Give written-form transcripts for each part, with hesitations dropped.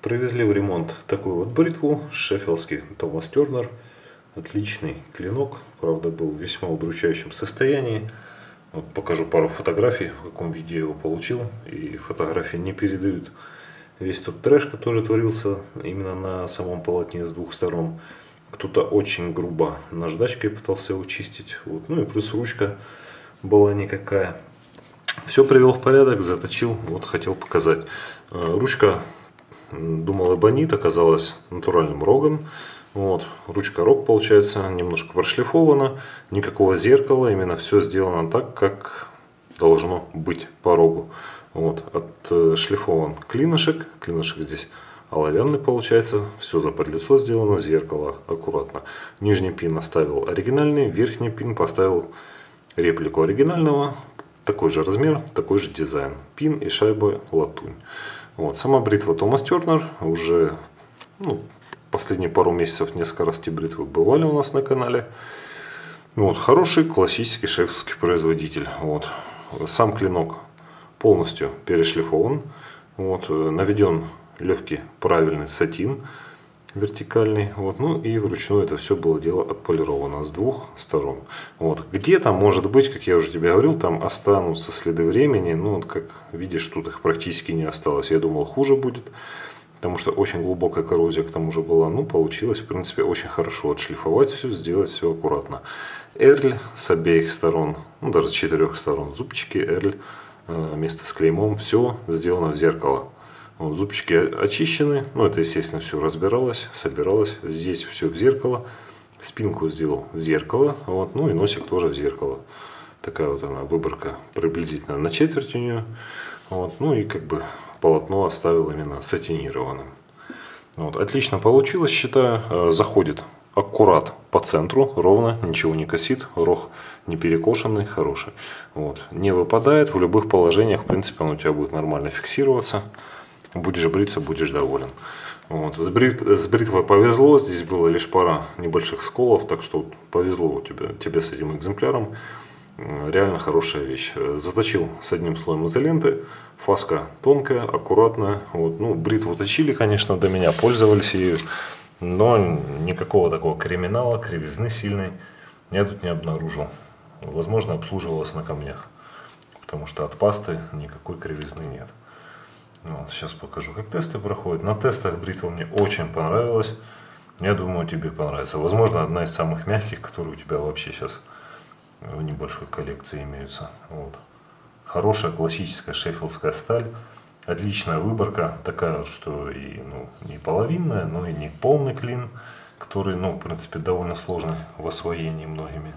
Привезли в ремонт такую вот бритву, шеффилдский Томас Тернер. Отличный клинок, правда был в весьма удручающем состоянии. Вот покажу пару фотографий, в каком виде я его получил. И фотографии не передают весь тот трэш, который творился именно на самом полотне с двух сторон. Кто-то очень грубо наждачкой пытался его чистить. Вот. Ну и плюс ручка была никакая. Все привел в порядок, заточил, вот хотел показать. Ручка, думал, эбонит, оказалась натуральным рогом. Вот, ручка-рог получается немножко прошлифована, никакого зеркала, именно все сделано так, как должно быть по рогу. Вот, отшлифован клинышек, клинышек здесь оловянный получается, все за подлицо сделано, зеркало аккуратно. Нижний пин оставил оригинальный, верхний пин поставил реплику оригинального, такой же размер, такой же дизайн, пин и шайба латунь. Вот, сама бритва Томас Тернер уже последние пару месяцев несколько раз эти бритвы бывали у нас на канале. Вот, хороший классический шеффилдский производитель. Вот. Сам клинок полностью перешлифован. Вот, наведен легкий правильный сатин вертикальный. Вот, ну и вручную это все было дело отполировано с двух сторон. Вот. Где-то, может быть, как я уже тебе говорил, там останутся следы времени. Ну, вот как видишь, тут их практически не осталось. Я думал, хуже будет. Потому что очень глубокая коррозия к тому же была. Ну, получилось, в принципе, очень хорошо отшлифовать все, сделать все аккуратно. Эрль с обеих сторон, ну, даже с 4 сторон. Зубчики, эрль, место с клеймом. Все сделано в зеркало. Вот, зубчики очищены. Ну, это, естественно, все разбиралось, собиралось. Здесь все в зеркало. Спинку сделал в зеркало. Вот, ну, и носик тоже в зеркало. Такая вот она выборка приблизительно на четверть у нее. Вот, ну, и как бы полотно оставил именно сатинированным. Вот, отлично получилось, считаю. Заходит аккурат по центру, ровно, ничего не косит, рог не перекошенный, хороший. Вот, не выпадает, в любых положениях, в принципе, он у тебя будет нормально фиксироваться. Будешь бриться, будешь доволен. Вот, с бритвой повезло, здесь было лишь пара небольших сколов, так что повезло тебе с этим экземпляром. Реально хорошая вещь. Заточил с одним слоем изоленты. Фаска тонкая, аккуратная. Вот. Ну, бритву точили, конечно, до меня, пользовались ею. Но никакого такого криминала, кривизны сильной я тут не обнаружил. Возможно, обслуживалась на камнях. Потому что от пасты никакой кривизны нет. Вот. Сейчас покажу, как тесты проходят. На тестах бритва мне очень понравилась. Я думаю, тебе понравится. Возможно, одна из самых мягких, которые у тебя вообще сейчас в небольшой коллекции имеются. Вот. Хорошая классическая шеффилдская сталь. Отличная выборка. Такая, что и не половинная, но и не полный клин. Который, в принципе, довольно сложный в освоении многими.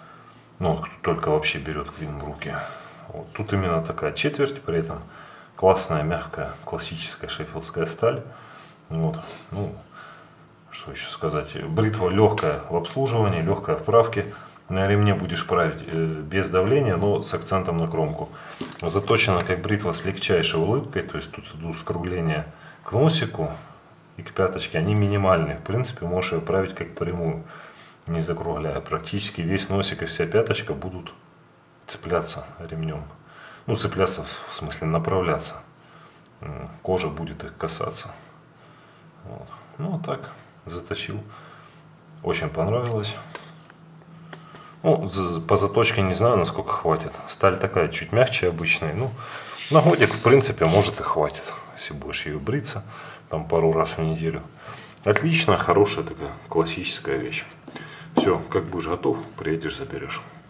Но кто только вообще берет клин в руки. Вот. Тут именно такая четверть, при этом классная, мягкая, классическая шеффилдская сталь. Вот. Ну, что еще сказать. Бритва легкая в обслуживании, легкая в правке. На ремне будешь править без давления, но с акцентом на кромку. Заточена как бритва с легчайшей улыбкой. То есть тут идут скругления к носику и к пяточке. Они минимальные. В принципе, можешь ее править как прямую, не закругляя. Практически весь носик и вся пяточка будут цепляться ремнем. Ну, цепляться, в смысле направляться. Кожа будет их касаться. Вот. Ну, так, заточил. Очень понравилось. Ну, по заточке не знаю, насколько хватит. Сталь такая, чуть мягче обычной. Ну, на годик, в принципе, может и хватит. Если будешь ее бриться, там пару раз в неделю. Отличная, хорошая такая классическая вещь. Все, как будешь готов, приедешь, заберешь.